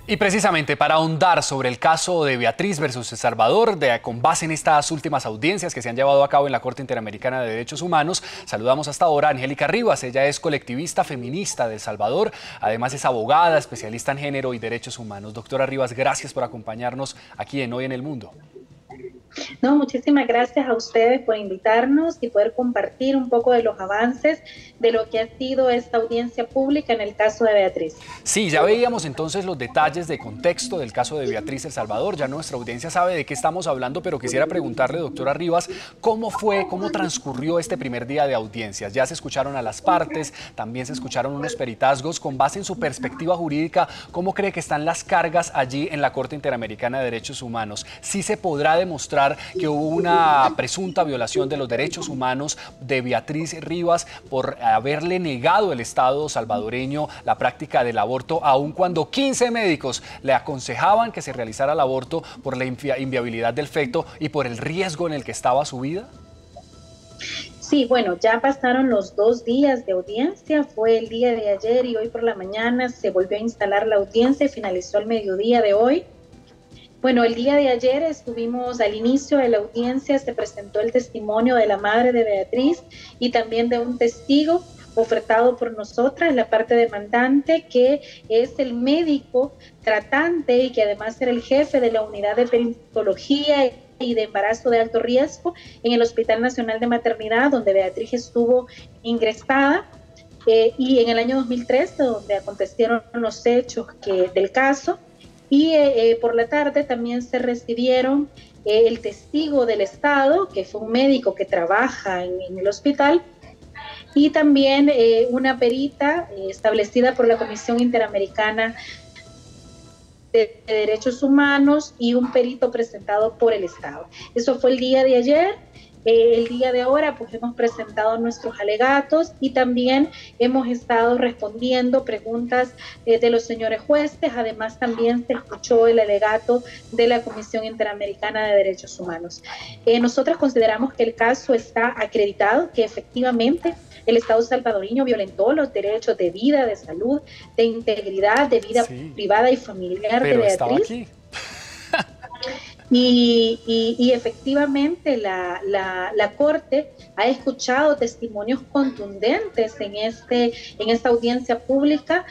Y precisamente para ahondar sobre el caso de Beatriz versus El Salvador, con base en estas últimas audiencias que se han llevado a cabo en la Corte Interamericana de Derechos Humanos, saludamos hasta ahora a Angélica Rivas. Ella es colectivista feminista de El Salvador, además es abogada, especialista en género y derechos humanos. Doctora Rivas, gracias por acompañarnos aquí en Hoy en el Mundo. No, muchísimas gracias a ustedes por invitarnos y poder compartir un poco de los avances de lo que ha sido esta audiencia pública en el caso de Beatriz. Sí, ya veíamos entonces los detalles de contexto del caso de Beatriz El Salvador. Ya nuestra audiencia sabe de qué estamos hablando, pero quisiera preguntarle, doctora Rivas, cómo transcurrió este primer día de audiencias. Ya se escucharon a las partes, también se escucharon unos peritazgos. Con base en su perspectiva jurídica, ¿cómo cree que están las cargas allí en la Corte Interamericana de Derechos Humanos? ¿Sí se podrá demostrar que hubo una presunta violación de los derechos humanos de Beatriz Rivas por haberle negado el Estado salvadoreño la práctica del aborto, aun cuando 15 médicos le aconsejaban que se realizara el aborto por la inviabilidad del feto y por el riesgo en el que estaba su vida? Sí, bueno, ya pasaron los 2 días de audiencia, fue el día de ayer y hoy por la mañana se volvió a instalar la audiencia y finalizó al mediodía de hoy. Bueno, el día de ayer estuvimos al inicio de la audiencia, se presentó el testimonio de la madre de Beatriz y también de un testigo ofertado por nosotras, la parte demandante, que es el médico tratante y que además era el jefe de la unidad de perinatología y de embarazo de alto riesgo en el Hospital Nacional de Maternidad, donde Beatriz estuvo ingresada. Y en el año 2013, donde acontecieron los hechos del caso. Y por la tarde también se recibieron el testigo del Estado, que fue un médico que trabaja en el hospital, y también una perita establecida por la Comisión Interamericana de Derechos Humanos y un perito presentado por el Estado. Eso fue el día de ayer. El día de ahora pues hemos presentado nuestros alegatos y también hemos estado respondiendo preguntas de los señores jueces. Además también se escuchó el alegato de la Comisión Interamericana de Derechos Humanos. Nosotros consideramos que el caso está acreditado, que efectivamente el Estado salvadoreño violentó los derechos de vida, de salud, de integridad, de vida privada y familiar de Beatriz. Estaba aquí. Y efectivamente la Corte ha escuchado testimonios contundentes en esta audiencia pública,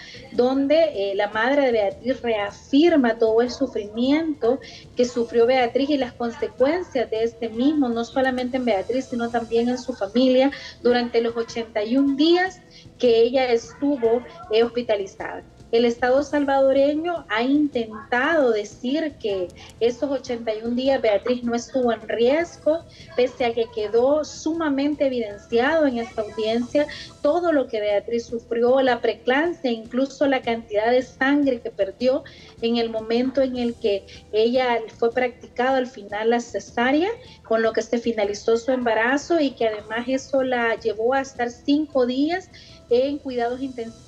donde la madre de Beatriz reafirma todo el sufrimiento que sufrió Beatriz y las consecuencias de este mismo, no solamente en Beatriz, sino también en su familia, durante los 81 días que ella estuvo hospitalizada. El Estado salvadoreño ha intentado decir que esos 81 días Beatriz no estuvo en riesgo, pese a que quedó sumamente evidenciado en esta audiencia todo lo que Beatriz sufrió, la preeclampsia, incluso la cantidad de sangre que perdió en el momento en el que ella fue practicada al final la cesárea, con lo que se finalizó su embarazo y que además eso la llevó a estar 5 días en cuidados intensivos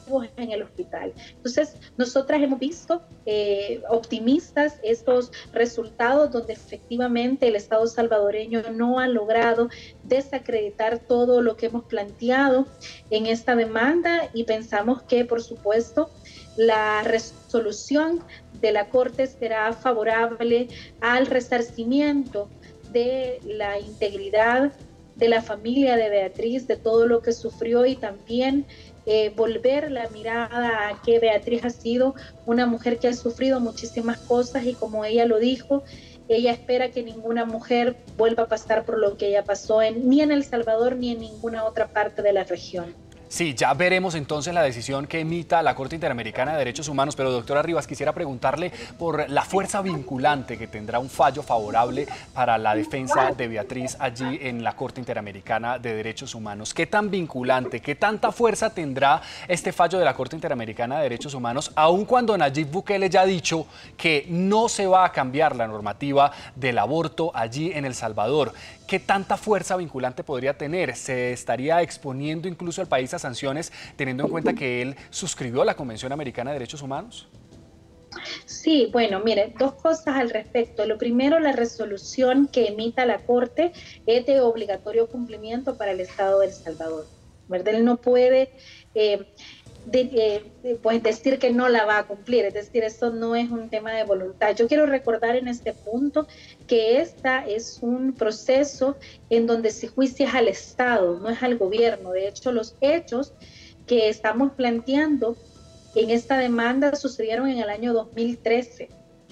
en el hospital. Entonces, nosotras hemos visto optimistas estos resultados donde efectivamente el Estado salvadoreño no ha logrado desacreditar todo lo que hemos planteado en esta demanda y pensamos que, por supuesto, la resolución de la Corte será favorable al resarcimiento de la integridad de la familia de Beatriz, de todo lo que sufrió y también volver la mirada a que Beatriz ha sido una mujer que ha sufrido muchísimas cosas y como ella lo dijo, ella espera que ninguna mujer vuelva a pasar por lo que ella pasó ni en El Salvador ni en ninguna otra parte de la región. Sí, ya veremos entonces la decisión que emita la Corte Interamericana de Derechos Humanos, pero doctora Rivas, quisiera preguntarle por la fuerza vinculante que tendrá un fallo favorable para la defensa de Beatriz allí en la Corte Interamericana de Derechos Humanos. ¿Qué tan vinculante, qué tanta fuerza tendrá este fallo de la Corte Interamericana de Derechos Humanos, aun cuando Nayib Bukele ya ha dicho que no se va a cambiar la normativa del aborto allí en El Salvador? ¿Qué tanta fuerza vinculante podría tener? ¿Se estaría exponiendo incluso el país a sanciones teniendo en cuenta que él suscribió la Convención Americana de Derechos Humanos? Sí, bueno, mire, 2 cosas al respecto. Lo primero, la resolución que emita la Corte es de obligatorio cumplimiento para el Estado de El Salvador, ¿verdad? Él no puede pues decir que no la va a cumplir, es decir, esto no es un tema de voluntad. Yo quiero recordar en este punto que esta es un proceso en donde se juicia al Estado, no es al gobierno. De hecho, los hechos que estamos planteando en esta demanda sucedieron en el año 2013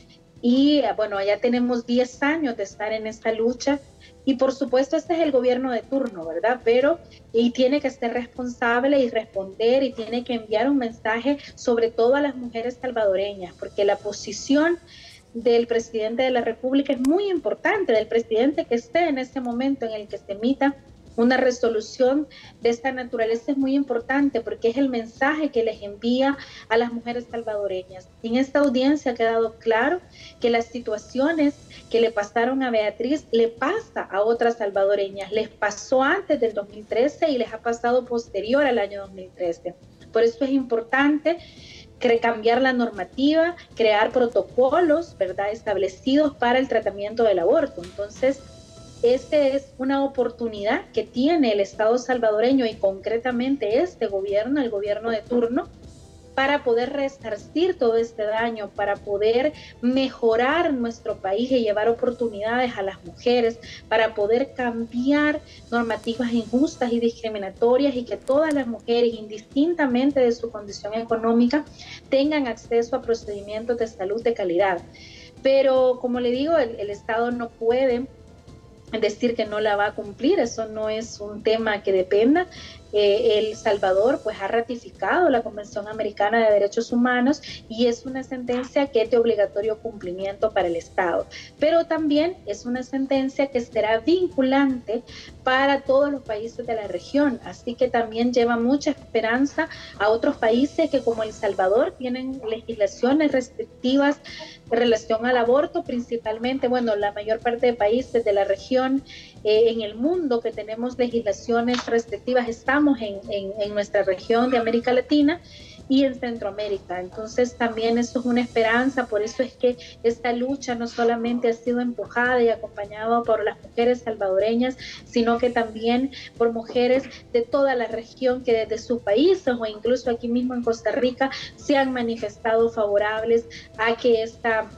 y bueno, ya tenemos 10 años de estar en esta lucha. Y por supuesto este es el gobierno de turno, ¿verdad? Pero y tiene que ser responsable y responder y tiene que enviar un mensaje sobre todo a las mujeres salvadoreñas, porque la posición del presidente de la República es muy importante, del presidente que esté en ese momento en el que se emita una resolución de esta naturaleza es muy importante porque es el mensaje que les envía a las mujeres salvadoreñas. En esta audiencia ha quedado claro que las situaciones que le pasaron a Beatriz le pasa a otras salvadoreñas, les pasó antes del 2013 y les ha pasado posterior al año 2013. Por eso es importante cambiar la normativa, crear protocolos, ¿verdad?, establecidos para el tratamiento del aborto. Entonces, esta es una oportunidad que tiene el Estado salvadoreño y concretamente este gobierno, el gobierno de turno, para poder resarcir todo este daño, para poder mejorar nuestro país y llevar oportunidades a las mujeres, para poder cambiar normativas injustas y discriminatorias y que todas las mujeres, indistintamente de su condición económica, tengan acceso a procedimientos de salud de calidad. Pero como le digo, el Estado no puede decir que no la va a cumplir, eso no es un tema que dependa. El Salvador pues ha ratificado la Convención Americana de Derechos Humanos y es una sentencia que es de obligatorio cumplimiento para el Estado, pero también es una sentencia que será vinculante para todos los países de la región, así que también lleva mucha esperanza a otros países que como El Salvador tienen legislaciones restrictivas en relación al aborto, principalmente, bueno, la mayor parte de países de la región en el mundo que tenemos legislaciones restrictivas, estamos en nuestra región de América Latina y en Centroamérica. Entonces también eso es una esperanza, por eso es que esta lucha no solamente ha sido empujada y acompañada por las mujeres salvadoreñas, sino que también por mujeres de toda la región que desde sus países o incluso aquí mismo en Costa Rica se han manifestado favorables a que esta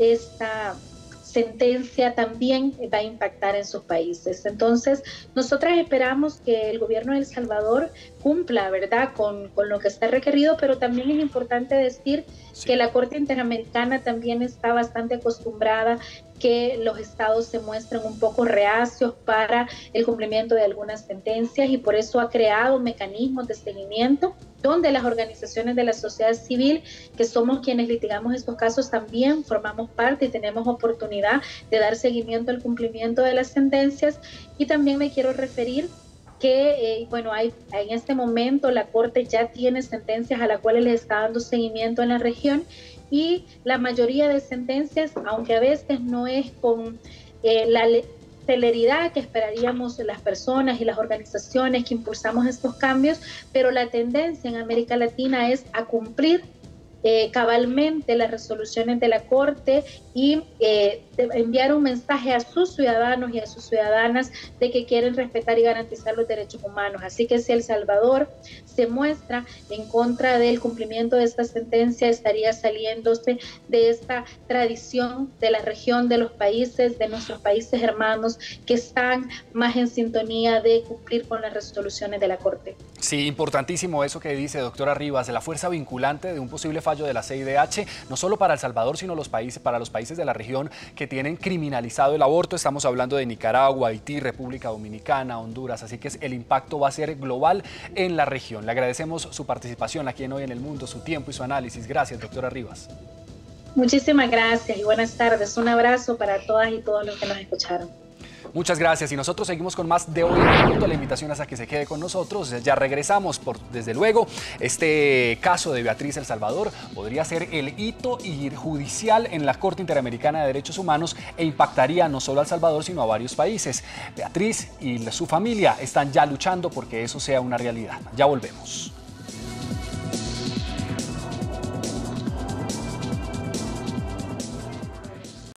sentencia también va a impactar en sus países. Entonces, nosotras esperamos que el gobierno de El Salvador cumpla, ¿verdad?, con lo que está requerido, pero también es importante decir que la Corte Interamericana también está bastante acostumbrada que los estados se muestren un poco reacios para el cumplimiento de algunas sentencias y por eso ha creado mecanismos de seguimiento donde las organizaciones de la sociedad civil, que somos quienes litigamos estos casos, también formamos parte y tenemos oportunidad de dar seguimiento al cumplimiento de las sentencias. Y también me quiero referir que, bueno, en este momento la Corte ya tiene sentencias a las cuales le está dando seguimiento en la región y la mayoría de sentencias, aunque a veces no es con la celeridad que esperaríamos las personas y las organizaciones que impulsamos estos cambios, pero la tendencia en América Latina es a cumplir cabalmente las resoluciones de la Corte y enviar un mensaje a sus ciudadanos y a sus ciudadanas de que quieren respetar y garantizar los derechos humanos. Así que si El Salvador se muestra en contra del cumplimiento de esta sentencia, estaría saliéndose de esta tradición de la región, de los países, de nuestros países hermanos que están más en sintonía de cumplir con las resoluciones de la Corte. Sí, importantísimo eso que dice, doctora Rivas, la fuerza vinculante de un posible fallo de la CIDH, no solo para El Salvador, sino para los países de la región que tienen criminalizado el aborto. Estamos hablando de Nicaragua, Haití, República Dominicana, Honduras, así que el impacto va a ser global en la región. Le agradecemos su participación aquí en Hoy en el Mundo, su tiempo y su análisis. Gracias, doctora Rivas. Muchísimas gracias y buenas tardes. Un abrazo para todas y todos los que nos escucharon. Muchas gracias y nosotros seguimos con más de Hoy en el Mundo. La invitación es a que se quede con nosotros. Ya regresamos. Desde luego, este caso de Beatriz El Salvador podría ser el hito judicial en la Corte Interamericana de Derechos Humanos e impactaría no solo a El Salvador, sino a varios países. Beatriz y su familia están ya luchando porque eso sea una realidad. Ya volvemos.